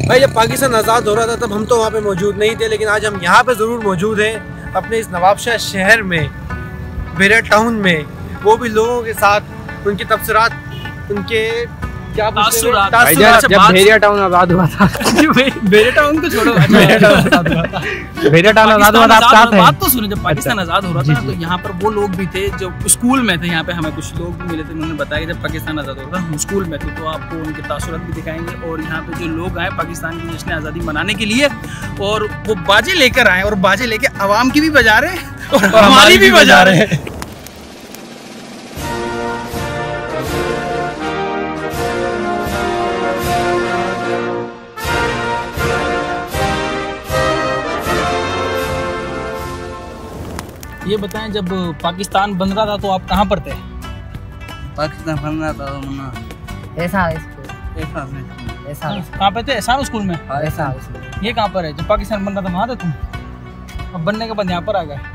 भाई जब पाकिस्तान आज़ाद हो रहा था तब हम तो वहाँ पे मौजूद नहीं थे, लेकिन आज हम यहाँ पे ज़रूर मौजूद हैं अपने इस नवाबशाह शहर में, बेरिया टाउन में, वो भी लोगों के साथ, उनके तबसरात, उनके क्या जब बेरिया टाउन आज़ाद हुआ था बेरिया टाउन को छोड़ो, बेरिया टाउन आज़ाद हुआ था, आप साथ हैं। बात तो सुनो, जब पाकिस्तान आज़ाद हो रहा था तो यहाँ पर वो लोग भी थे जो स्कूल में थे। यहाँ पे हमें कुछ लोग भी मिले थे, उन्होंने बताया कि जब पाकिस्तान आज़ाद हो रहा था हम स्कूल में थे, तो आपको उनके तासुरात भी दिखाएंगे। और यहाँ पे जो लोग आए पाकिस्तान की जश्न आज़ादी मनाने के लिए, और वो बाजे लेकर आए, और बाजे लेके आवाम की भी बजा रहे हैं और हमारी भी बजा रहे हैं। ये बताएं, जब पाकिस्तान बन रहा था तो आप कहाँ पर थे? पाकिस्तान बन रहा था ऐसा कहाँ पे थे? एहसान स्कूल में। ऐसा ये कहाँ पर है? जब पाकिस्तान बन रहा था वहाँ थे तुम? अब बनने के बाद यहाँ पर आ गए।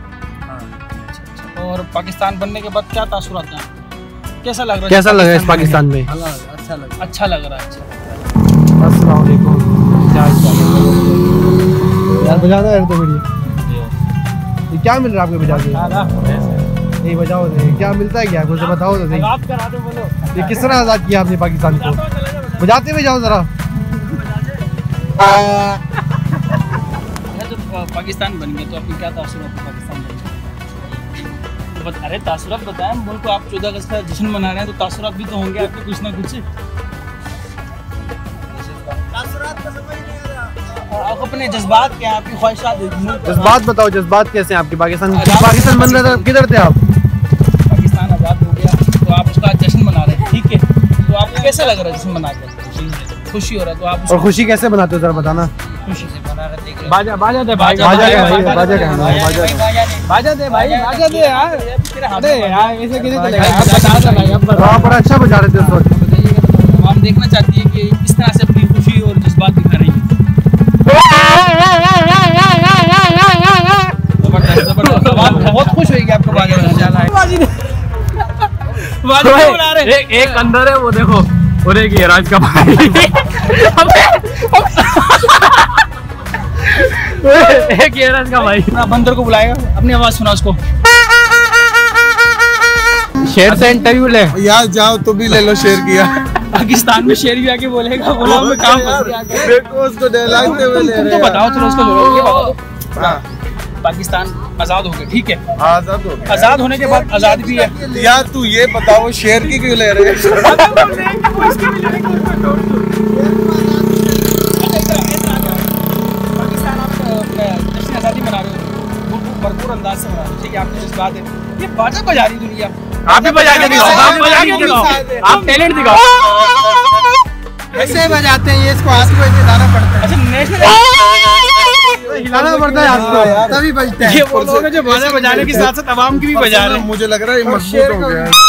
और पाकिस्तान बनने के बाद क्या तासुरात हैं? कैसा लग रहा है? कैसा लग रहा है इस पाकिस्तान में? अच्छा लग रहा है। अस्सलाम वालेकुम। यार बजाना है तो मेरी क्या मिल रहा है आपको बजा के? नहीं बजाओ नहीं, क्या मिलता है क्या कुछ बताओ तो सही। ये किस तरह आज़ाद किया आपने पाकिस्तान को? बजाते हुए जाओ जरा। जब पाकिस्तान बन गया तो आपकी क्या तासुरात है पाकिस्तान बन गया? अरे तासुरात बताएं, मुल्क को आप 14 अगस्त का जश्न मना रहे हैं तो तासुरात भी तो होंगे आपके कुछ ना कुछ। आप अपने जज्बात क्या, आपकी ख्वाहिशात? जज्बात बताओ, जज्बात कैसे हैं आपके? पाकिस्तान बन रहा था, किधर थे आप? पाकिस्तान आज़ाद हो गया तो आप उसका जश्न मना रहे हैं, ठीक है? तो आपको कैसा लग रहा है जश्न मना के? खुशी हो रहा है तो आप और खुशी कैसे बनाते हो जरा बताना। खुशी से बना रहे हैं। बाजा दे भाई, बाजा दे भाई यार। अरे यार ऐसे कैसे चलेगा? आप बड़ा अच्छा बजा रहे थे उस वक्त। हम देखना चाहती है कि इस तरह से अपनी खुशी और जज्बात दिखा रही है। बहुत खुश होगी आपको बाजी। एक अंदर है वो देखो, और एक ये राज का भाई। एक ये राज का भाई बंदर को बुलाएगा, अपनी आवाज सुना उसको। शेर से इंटरव्यू ले यार, जाओ तो भी ले लो शेर किया। पाकिस्तान में शेर भी आके बोलेगा, बोला मैं काम देखो उसको डायलॉग दे ले रहे। तुम तो बताओ, चलो उसको ये बताओ। पाकिस्तान आजाद हो गया, ठीक है? आजाद हो गया। आजाद होने के बाद आजाद भी है यार, तू ये बताओ शेर की क्यों ले रहे हैं? आजादी मना रहे हो, भरपूर अंदाज से मना रहे हो, ठीक है? आपने जिस बात है, ये बाजा बजा रही दुनिया। आप भी बजा के दिखाओ, आप बजा के दिखाओ, आप टैलेंट दिखाओ। ऐसे बजाते हैं ये, इसको हाथ को ऐसे हिलाना पड़ता है। अच्छा, नेशनल हिलाना पड़ता है आपको तभी बजते हैं। ये वो लोग हैं जो बाजा बजाने के साथ साथ आवाम की भी बजा रहे हैं। मुझे लग रहा है मजबूत हो गया है।